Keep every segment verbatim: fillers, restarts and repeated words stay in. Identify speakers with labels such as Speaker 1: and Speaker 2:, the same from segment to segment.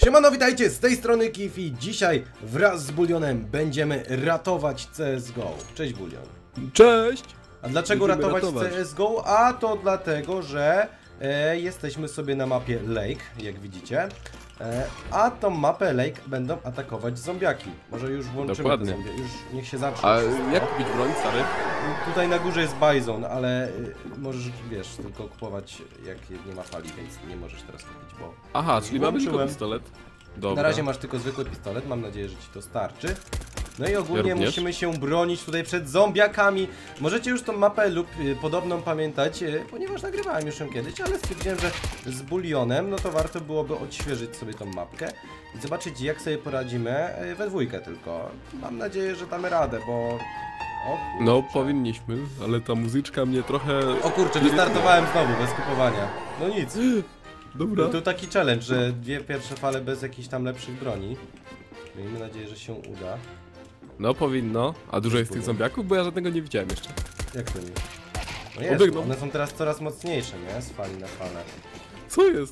Speaker 1: Siemano, witajcie, z tej strony Kif i dzisiaj wraz z Bulionem będziemy ratować C S G O. Cześć Bulion.
Speaker 2: Cześć!
Speaker 1: A dlaczego ratować,
Speaker 2: ratować
Speaker 1: C S G O? A to dlatego, że e, jesteśmy sobie na mapie Lake, jak widzicie. E, a tą mapę Lake będą atakować zombiaki. Może już włączymy
Speaker 2: Dokładnie.
Speaker 1: te zombie, już niech się zacznie.
Speaker 2: A
Speaker 1: wszystko.
Speaker 2: jak kupić broń, stary?
Speaker 1: Tutaj na górze jest Bison, ale y, możesz, wiesz, tylko kupować jak nie ma fali, więc nie możesz teraz kupić, bo...
Speaker 2: Aha, czyli mamy tylko
Speaker 1: Włączyłem.
Speaker 2: pistolet. Dobra.
Speaker 1: Na razie masz tylko zwykły pistolet, mam nadzieję, że ci to starczy. No i ogólnie
Speaker 2: Ja również.
Speaker 1: musimy się bronić tutaj przed zombiakami. Możecie już tą mapę lub y, podobną pamiętać, y, ponieważ nagrywałem już ją kiedyś, ale stwierdziłem, że z Bulionem, no to warto byłoby odświeżyć sobie tą mapkę i zobaczyć, jak sobie poradzimy y, we dwójkę tylko. Mam nadzieję, że damy radę, bo... O kurczę.
Speaker 2: No, powinniśmy, ale ta muzyczka mnie trochę...
Speaker 1: O kurczę, wystartowałem znowu, bez kupowania. No nic.
Speaker 2: Dobra.
Speaker 1: No to taki challenge, że dwie pierwsze fale bez jakichś tam lepszych broni. Miejmy nadzieję, że się uda.
Speaker 2: No, powinno. A dużo jest tych zombiaków? Bo ja żadnego nie widziałem jeszcze.
Speaker 1: Jak to nie? No jest,
Speaker 2: Obiegną.
Speaker 1: one są teraz coraz mocniejsze, nie? Z fali na falę.
Speaker 2: Co jest?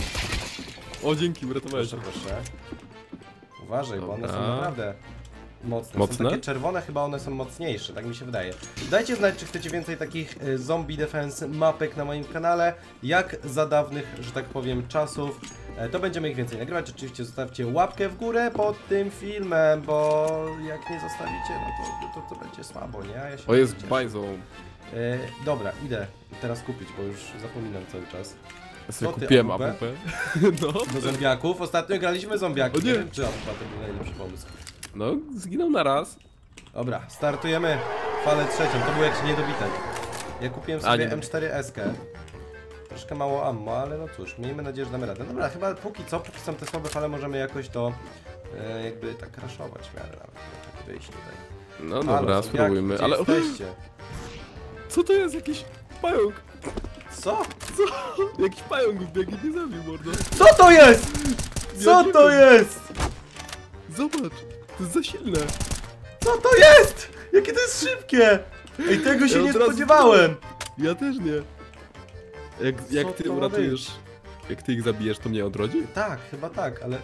Speaker 2: O, dzięki, uratowałeś.
Speaker 1: Proszę, proszę. Uważaj, bo one są
Speaker 2: Dobra.
Speaker 1: naprawdę mocne.
Speaker 2: Mocne?
Speaker 1: Są takie czerwone, chyba one są mocniejsze, tak mi się wydaje. Dajcie znać, czy chcecie więcej takich y, zombie defense mapek na moim kanale, jak za dawnych, że tak powiem, czasów. E, to będziemy ich więcej nagrywać. Oczywiście zostawcie łapkę w górę pod tym filmem, bo jak nie zostawicie, no to, to, to będzie słabo, nie? Ja się
Speaker 2: O, jest
Speaker 1: cieszę.
Speaker 2: Bison.
Speaker 1: E, dobra, idę teraz kupić, bo już zapominam cały czas.
Speaker 2: Ja sobie
Speaker 1: Co ty,
Speaker 2: kupiłem
Speaker 1: A W P?
Speaker 2: A W P. No.
Speaker 1: Do zombiaków. Ostatnio graliśmy zombiaki.
Speaker 2: O nie.
Speaker 1: Nie wiem, czy A W P to był najlepszy pomysł.
Speaker 2: No, zginął na raz.
Speaker 1: Dobra, startujemy falę trzecią. To było jakieś niedobite. Ja kupiłem
Speaker 2: A,
Speaker 1: sobie
Speaker 2: nie.
Speaker 1: M cztery S K. Troszkę mało ammo, ale no cóż, miejmy nadzieję, że damy radę. Dobra, chyba póki co, póki są te słabe fale, możemy jakoś to e, jakby tak raszować w miarę nawet. Tak wyjść tutaj.
Speaker 2: No
Speaker 1: Halo,
Speaker 2: dobra,
Speaker 1: zombiaki,
Speaker 2: spróbujmy,
Speaker 1: gdzie
Speaker 2: ale...
Speaker 1: jesteście?
Speaker 2: Co to jest? Jakiś pająk?
Speaker 1: Co?
Speaker 2: Co? Jakiś pająk wbiegł i nie zabił, mordo.
Speaker 1: Co to jest? Co
Speaker 2: nie
Speaker 1: to
Speaker 2: wiem.
Speaker 1: jest?
Speaker 2: Zobacz, to jest za silne.
Speaker 1: Co to jest? Jakie to jest szybkie! Ej, tego się
Speaker 2: Ja
Speaker 1: nie
Speaker 2: od razu
Speaker 1: spodziewałem!
Speaker 2: Ja też nie. Jak,
Speaker 1: Co
Speaker 2: jak ty
Speaker 1: to ma
Speaker 2: uratujesz, jak ty ich zabijesz, to mnie odrodzi?
Speaker 1: Tak, chyba tak, ale...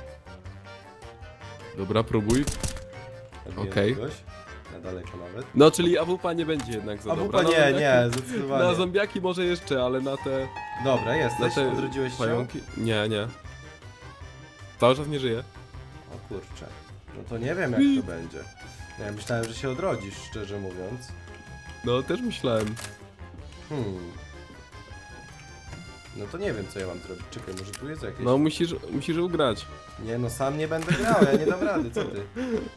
Speaker 2: Dobra, próbuj.
Speaker 1: Zabiłem
Speaker 2: Okej.
Speaker 1: kogoś. Na daleko nawet.
Speaker 2: No, czyli A W P nie będzie jednak za
Speaker 1: A
Speaker 2: dobra.
Speaker 1: wupa
Speaker 2: Na
Speaker 1: nie,
Speaker 2: zombiaki-
Speaker 1: nie, zdecydowanie.
Speaker 2: Na zombiaki może jeszcze, ale na te...
Speaker 1: Dobra,
Speaker 2: Na
Speaker 1: jesteś,
Speaker 2: te
Speaker 1: odrodziłeś się?
Speaker 2: pająki... Nie, nie. Cały czas nie żyje.
Speaker 1: O kurczę. No to nie wiem jak to będzie. Ja myślałem, że się odrodzisz, szczerze mówiąc.
Speaker 2: No, też myślałem.
Speaker 1: Hmm. No to nie wiem co ja mam zrobić. Czekaj, może tu jest jakieś...
Speaker 2: No, musisz, musisz ugrać.
Speaker 1: Nie no, sam nie będę grał, ja nie dam rady, co ty?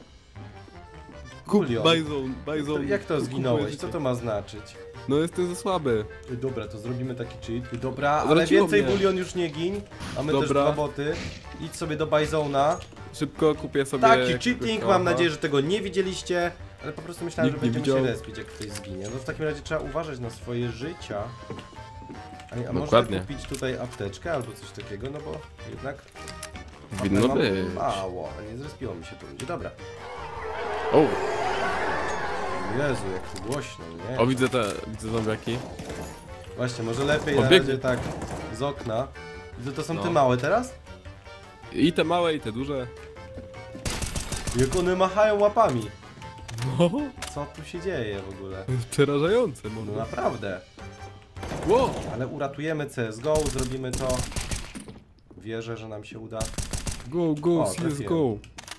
Speaker 2: Kup
Speaker 1: Bulion.
Speaker 2: Bison,
Speaker 1: To
Speaker 2: Bison.
Speaker 1: jak to
Speaker 2: kup-
Speaker 1: zginąłeś?
Speaker 2: kupujesz
Speaker 1: Co
Speaker 2: się.
Speaker 1: to ma znaczyć?
Speaker 2: No, jesteś za słaby.
Speaker 1: Ej, Dobra, to zrobimy taki cheat. Dobra, ale
Speaker 2: Odrodziło
Speaker 1: więcej
Speaker 2: mnie.
Speaker 1: bulion już nie gin. Mamy też
Speaker 2: Dobra.
Speaker 1: dwa boty. Idź sobie do Bizona.
Speaker 2: Szybko kupię sobie...
Speaker 1: Taki
Speaker 2: jakiegoś
Speaker 1: cheating,
Speaker 2: kałacha.
Speaker 1: mam nadzieję, że tego nie widzieliście. Ale po prostu myślałem,
Speaker 2: Nikt
Speaker 1: że
Speaker 2: nie
Speaker 1: będziemy się
Speaker 2: widział.
Speaker 1: respić, jak ktoś zginie. No w takim razie trzeba uważać na swoje życia. A, nie- a można
Speaker 2: Dokładnie.
Speaker 1: kupić tutaj apteczkę albo coś takiego, no bo jednak...
Speaker 2: Winno
Speaker 1: mam
Speaker 2: być.
Speaker 1: mało, a nie zrespiło mi się to ludzie. Dobra.
Speaker 2: O,
Speaker 1: Jezu, jak tu głośno, nie?
Speaker 2: o, widzę te, widzę zombiaki.
Speaker 1: Właśnie, może lepiej
Speaker 2: O,
Speaker 1: na
Speaker 2: biegnie.
Speaker 1: razie tak z okna. I to, to są
Speaker 2: No.
Speaker 1: te małe teraz?
Speaker 2: I te małe, i te duże.
Speaker 1: Jak one machają łapami.
Speaker 2: No,
Speaker 1: Co tu się dzieje w ogóle?
Speaker 2: to jest przerażające,
Speaker 1: No
Speaker 2: może.
Speaker 1: naprawdę.
Speaker 2: Wow.
Speaker 1: Ale uratujemy C S G O, zrobimy to. Wierzę, że nam się uda.
Speaker 2: Go, go,
Speaker 1: O,
Speaker 2: C S G O.
Speaker 1: trafiłem.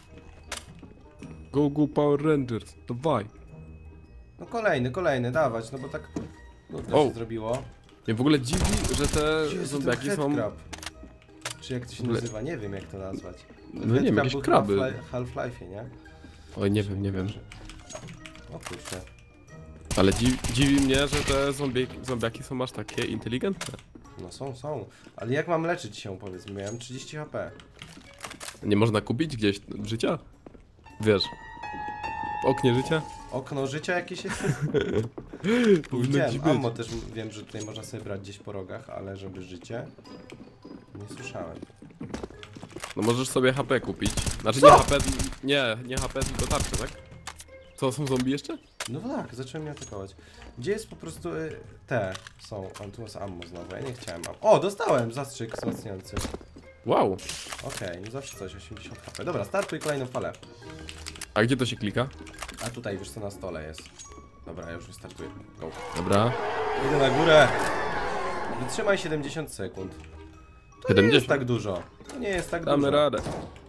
Speaker 2: Go, go, Power Rangers. Dawaj.
Speaker 1: No kolejny, kolejny, dawać, no bo tak nudno
Speaker 2: O.
Speaker 1: się zrobiło.
Speaker 2: Mnie w ogóle dziwi, że te
Speaker 1: Gdzie jest ten
Speaker 2: zombiaki są...
Speaker 1: headcrab? Czy jak to się
Speaker 2: W ogóle-
Speaker 1: nazywa? Nie wiem jak to nazwać.
Speaker 2: No nie wiem,
Speaker 1: Headcrab
Speaker 2: jakieś
Speaker 1: był
Speaker 2: kraby.
Speaker 1: chyba w Half- Half-Life'ie, nie?
Speaker 2: Oj, nie wiem, nie wiem.
Speaker 1: O kurczę.
Speaker 2: Ale dziwi, dziwi mnie, że te zombiaki, zombiaki są aż takie inteligentne.
Speaker 1: No są, są. Ale jak mam leczyć się, powiedz mi? Miałem trzydzieści H P.
Speaker 2: Nie można kupić gdzieś życia? Wiesz. W oknie życia?
Speaker 1: Okno życia jakieś jest?
Speaker 2: Powinno gdzieś
Speaker 1: Widziałem,
Speaker 2: być.
Speaker 1: ammo też wiem, że tutaj można sobie brać gdzieś po rogach, ale żeby życie... Nie słyszałem.
Speaker 2: No możesz sobie H P kupić. Znaczy
Speaker 1: Co?
Speaker 2: nie H P, nie, nie H P, tylko tarczę, tak? Co, są zombie jeszcze?
Speaker 1: No tak, zacząłem mnie atakować. Gdzie jest po prostu y, te są. O, tu jest ammo znowu, ja nie chciałem ammo. O, dostałem zastrzyk wzmacniający.
Speaker 2: Wow.
Speaker 1: Okej, no zawsze coś, osiemdziesiąt H P. Dobra, startuj kolejną falę.
Speaker 2: A gdzie to się klika?
Speaker 1: A tutaj, wiesz co, na stole jest. Dobra, ja już wystartuję. Go.
Speaker 2: Dobra.
Speaker 1: Idę na górę. Wytrzymaj siedemdziesiąt sekund. To nie jest
Speaker 2: siedemdziesiąt.
Speaker 1: tak dużo. To nie jest tak
Speaker 2: Damy
Speaker 1: dużo.
Speaker 2: radę.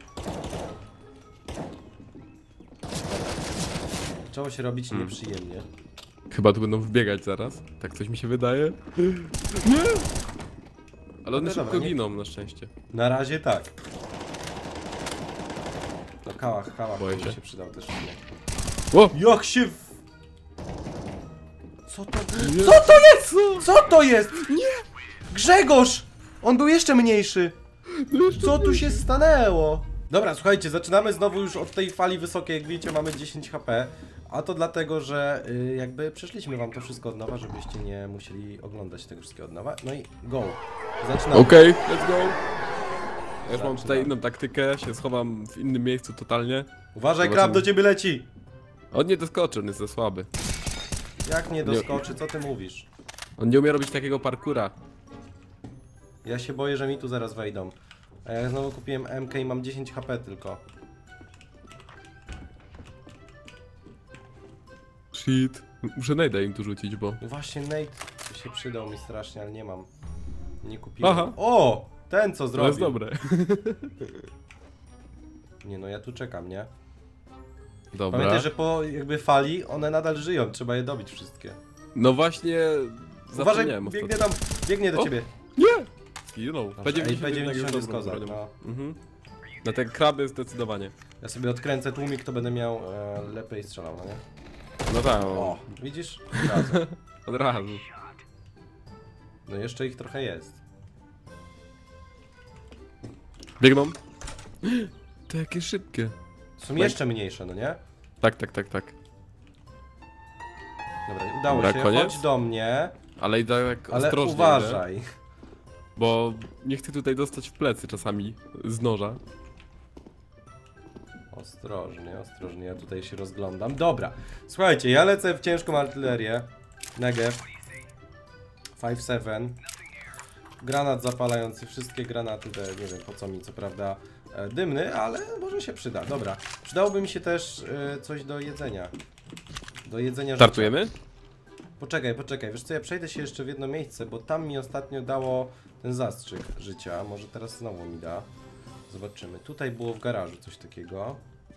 Speaker 1: Zaczęło się robić
Speaker 2: Hmm.
Speaker 1: nieprzyjemnie.
Speaker 2: Chyba tu będą wbiegać zaraz. Tak coś mi się wydaje. Nie! Ale one
Speaker 1: No
Speaker 2: szybko
Speaker 1: dobra, nie-
Speaker 2: giną na szczęście.
Speaker 1: Na razie tak. No kałach, kałach
Speaker 2: Boję
Speaker 1: by
Speaker 2: się.
Speaker 1: się przydał też.
Speaker 2: O!
Speaker 1: Jak się w... Co to...
Speaker 2: Nie.
Speaker 1: Co to jest? Co to jest? Nie! Grzegorz! On był jeszcze mniejszy.
Speaker 2: No jeszcze
Speaker 1: Co tu się stanęło? Dobra, słuchajcie, zaczynamy znowu już od tej fali wysokiej, jak widzicie mamy dziesięć H P. A to dlatego, że y, jakby przeszliśmy wam to wszystko od nowa, żebyście nie musieli oglądać tego wszystkiego od nowa. No i go. Zaczynamy.
Speaker 2: Okej, let's go. Ja już mam tutaj
Speaker 1: Zaczynamy.
Speaker 2: inną taktykę, się schowam w innym miejscu totalnie.
Speaker 1: Uważaj,
Speaker 2: Zobaczymy.
Speaker 1: krab do ciebie leci.
Speaker 2: On nie doskoczy, on jest za słaby.
Speaker 1: Jak nie doskoczy, co ty mówisz?
Speaker 2: On nie umie robić takiego parkura.
Speaker 1: Ja się boję, że mi tu zaraz wejdą. A ja znowu kupiłem M K i mam dziesięć H P tylko.
Speaker 2: Shit. Muszę najda im tu rzucić, bo...
Speaker 1: No właśnie Nate by się przydał mi strasznie, ale nie mam. Nie kupiłem.
Speaker 2: Aha.
Speaker 1: O! Ten co
Speaker 2: To
Speaker 1: zrobił.
Speaker 2: jest dobre.
Speaker 1: Nie no, ja tu czekam, nie?
Speaker 2: Dobra.
Speaker 1: Pamiętaj, że po jakby fali one nadal żyją, trzeba je dobić wszystkie.
Speaker 2: No właśnie...
Speaker 1: Uważaj,
Speaker 2: zapomniałem
Speaker 1: biegnie
Speaker 2: ostatnio.
Speaker 1: tam, biegnie do
Speaker 2: O!
Speaker 1: ciebie.
Speaker 2: Nie! Zginął.
Speaker 1: Dobrze,
Speaker 2: P
Speaker 1: ej,
Speaker 2: dziewięćdziesiąt
Speaker 1: P
Speaker 2: jednak
Speaker 1: dziewięćdziesiąt jest
Speaker 2: dobrą
Speaker 1: kozak,
Speaker 2: bronią.
Speaker 1: no.
Speaker 2: Mhm. Na te kraby zdecydowanie.
Speaker 1: Ja sobie odkręcę tłumik, to będę miał e, lepiej strzelał, no nie?
Speaker 2: No tak,
Speaker 1: O,
Speaker 2: o.
Speaker 1: widzisz? Od razu.
Speaker 2: Od razu.
Speaker 1: No jeszcze ich trochę jest.
Speaker 2: Biegną. To jakie szybkie.
Speaker 1: Są jeszcze mniejsze, no nie?
Speaker 2: Tak, tak, tak, tak.
Speaker 1: Dobra, udało
Speaker 2: Dobra,
Speaker 1: się,
Speaker 2: koniec?
Speaker 1: chodź do mnie,
Speaker 2: Ale i tak
Speaker 1: ale
Speaker 2: ostrożnie.
Speaker 1: uważaj.
Speaker 2: Nie? Bo nie chcę tutaj dostać w plecy czasami z noża.
Speaker 1: Ostrożnie, ostrożnie, ja tutaj się rozglądam. Dobra, słuchajcie, ja lecę w ciężką artylerię. Negev. pięć siedem. Granat zapalający, wszystkie granaty, te, nie wiem po co mi, co prawda e, dymny, ale może się przyda. Dobra, przydałoby mi się też e, coś do jedzenia. Do jedzenia życia.
Speaker 2: Startujemy?
Speaker 1: Poczekaj, poczekaj, wiesz co, ja przejdę się jeszcze w jedno miejsce, bo tam mi ostatnio dało ten zastrzyk życia. Może teraz znowu mi da. Zobaczymy. Tutaj było w garażu coś takiego.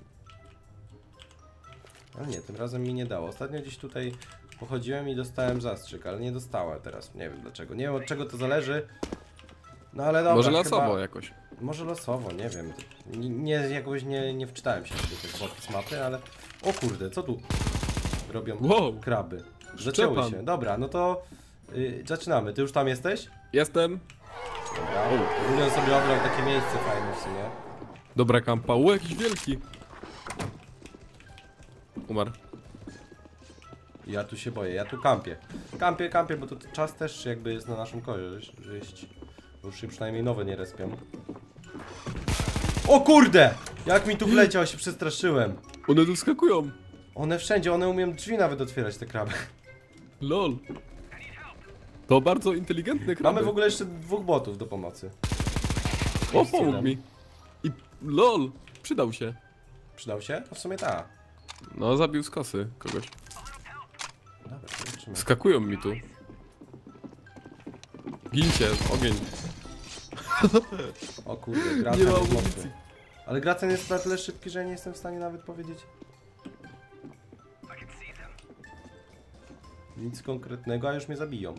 Speaker 1: Ale nie, tym razem mi nie dało. Ostatnio gdzieś tutaj pochodziłem i dostałem zastrzyk, ale nie dostałem teraz. Nie wiem dlaczego. Nie wiem od czego to zależy. No ale dobra,
Speaker 2: Może losowo
Speaker 1: chyba...
Speaker 2: jakoś.
Speaker 1: Może losowo, nie wiem. Nie, nie jakoś nie, nie wczytałem się w tych opis mapy, ale... O kurde, co tu robią
Speaker 2: Wow.
Speaker 1: kraby? Zaczęły
Speaker 2: Szczepan.
Speaker 1: się. Dobra, no to yy, zaczynamy. Ty już tam jesteś?
Speaker 2: Jestem.
Speaker 1: Dobra. Julian sobie obrał takie miejsce fajne w sumie.
Speaker 2: Dobra kampa. O, jakiś wielki. Umarł.
Speaker 1: Ja tu się boję, ja tu kampię. Kampię, kampię, bo to czas też jakby jest na naszą korzyść. Bo już się przynajmniej nowe nie respią. O kurde! Jak mi tu wleciał, się przestraszyłem.
Speaker 2: One tu wskakują.
Speaker 1: One wszędzie, one umieją drzwi nawet otwierać, te kraby.
Speaker 2: Lol. To bardzo inteligentne kraby.
Speaker 1: Mamy w ogóle jeszcze dwóch botów do pomocy.
Speaker 2: O, pomógł mi. I lol. Przydał się.
Speaker 1: Przydał się? No w sumie tak.
Speaker 2: No, zabił z kosy kogoś.
Speaker 1: Dobra, zobaczymy.
Speaker 2: Skakują mi tu. Gincie, ogień.
Speaker 1: O kurde,
Speaker 2: Nie
Speaker 1: Gracen
Speaker 2: ma
Speaker 1: jest
Speaker 2: amunicji.
Speaker 1: mocny. Ale Gracen jest na tyle szybki, że ja nie jestem w stanie nawet powiedzieć nic konkretnego, a już mnie zabiją.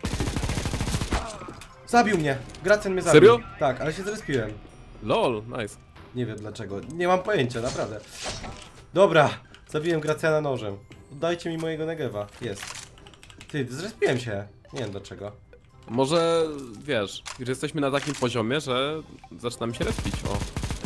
Speaker 1: Zabił mnie! Gracen mnie zabił.
Speaker 2: Serio?
Speaker 1: Tak, ale się zrespiłem.
Speaker 2: Lol, nice.
Speaker 1: Nie wiem dlaczego. Nie mam pojęcia, naprawdę. Dobra, zabiłem Gracena nożem. Oddajcie mi mojego Negewa. Jest. Ty, zrespiłem się. Nie wiem dlaczego.
Speaker 2: Może, wiesz, że jesteśmy na takim poziomie, że zaczynamy się respić, o.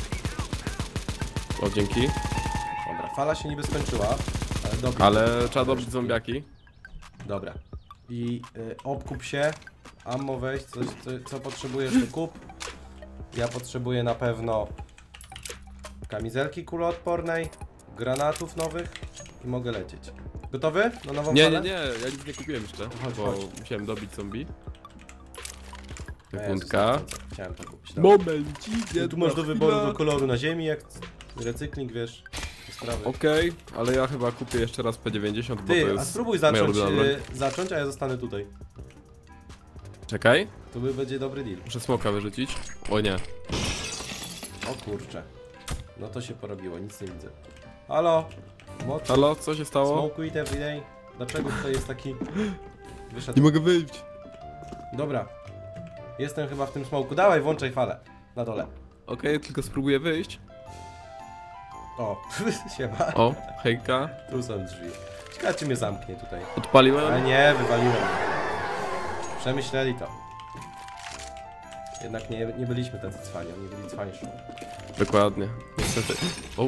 Speaker 2: O, dzięki.
Speaker 1: Dobra, fala się niby skończyła, ale dobra.
Speaker 2: Ale trzeba dobić zombiaki.
Speaker 1: Dobra. I y, obkup się. Ammo weź, coś, co, co potrzebujesz to kup. Ja potrzebuję na pewno kamizelki kuloodpornej, granatów nowych i mogę lecieć. Gotowy? Na nową
Speaker 2: Nie,
Speaker 1: falę?
Speaker 2: nie, nie, ja nic nie kupiłem jeszcze,
Speaker 1: Chodź,
Speaker 2: bo
Speaker 1: chodź.
Speaker 2: musiałem dobić zombie.
Speaker 1: O Jezus,
Speaker 2: Sekundka.
Speaker 1: co, co, co. Chciałem to kupić. tam.
Speaker 2: Momencik,
Speaker 1: Tu masz do wyboru do koloru na ziemi, jak recykling, wiesz, te sprawy.
Speaker 2: Okej, ale ja chyba kupię jeszcze raz P dziewięćdziesiąt, bo to
Speaker 1: Ty,
Speaker 2: jest
Speaker 1: a spróbuj
Speaker 2: moja
Speaker 1: zacząć,
Speaker 2: ulubiona broń.
Speaker 1: y, zacząć, a ja zostanę tutaj.
Speaker 2: Czekaj,
Speaker 1: To by będzie dobry deal.
Speaker 2: muszę smoka wyrzucić. O nie.
Speaker 1: O kurczę. No to się porobiło, nic nie widzę. Halo? Moc?
Speaker 2: Halo, co się stało?
Speaker 1: Smoke it everyday? Dlaczego tutaj jest taki... Wyszedł.
Speaker 2: Nie mogę wyjść.
Speaker 1: Dobra. Jestem chyba w tym smoku. Dawaj, włączaj falę. Na dole.
Speaker 2: Okej, tylko spróbuję wyjść.
Speaker 1: O, siema.
Speaker 2: O, hejka.
Speaker 1: Tu są drzwi. Ciekawe, czy mnie zamknie tutaj. Ale
Speaker 2: Odpaliłem.
Speaker 1: nie, wywaliłem. Przemyśleli to. Jednak nie, nie byliśmy tacy cwani, oni byli cwańsi.
Speaker 2: Dokładnie. Niestety. O,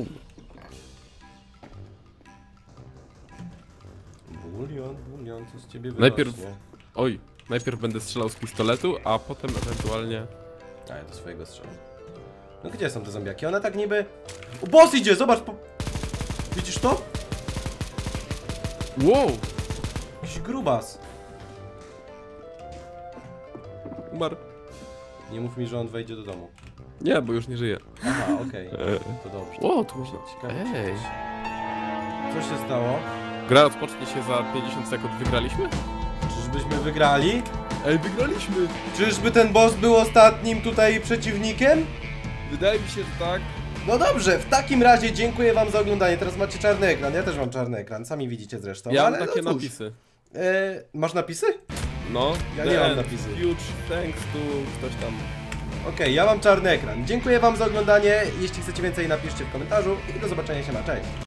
Speaker 1: Bulion, bulion, co z ciebie wyrośnie?
Speaker 2: Najpierw- oj. Najpierw będę strzelał z pistoletu, a potem ewentualnie...
Speaker 1: A ja do swojego strzelam. No gdzie są te zombiaki? One tak niby... O, boss idzie, zobacz! Po... Widzisz to?
Speaker 2: Wow!
Speaker 1: Jakiś grubas.
Speaker 2: Umarł.
Speaker 1: Nie mów mi, że on wejdzie do domu.
Speaker 2: Nie, bo już nie żyje.
Speaker 1: Aha, okej.
Speaker 2: E.
Speaker 1: To dobrze.
Speaker 2: O, tu można...
Speaker 1: Ciekawe,
Speaker 2: Ej.
Speaker 1: Co się stało?
Speaker 2: Gra rozpocznie się za pięćdziesiąt sekund. Wygraliśmy?
Speaker 1: Czyżbyśmy wygrali?
Speaker 2: Ej, wygraliśmy!
Speaker 1: Czyżby ten boss był ostatnim tutaj przeciwnikiem?
Speaker 2: Wydaje mi się, że tak.
Speaker 1: No dobrze, w takim razie dziękuję wam za oglądanie. Teraz macie czarny ekran, ja też mam czarny ekran, sami widzicie zresztą.
Speaker 2: Ja mam
Speaker 1: ale
Speaker 2: takie
Speaker 1: no cóż.
Speaker 2: napisy.
Speaker 1: E, masz napisy?
Speaker 2: No.
Speaker 1: Ja nie mam napisy.
Speaker 2: Huge thanks to ktoś tam.
Speaker 1: Okej, ja mam czarny ekran. Dziękuję wam za oglądanie. Jeśli chcecie więcej, napiszcie w komentarzu i do zobaczenia się na cześć.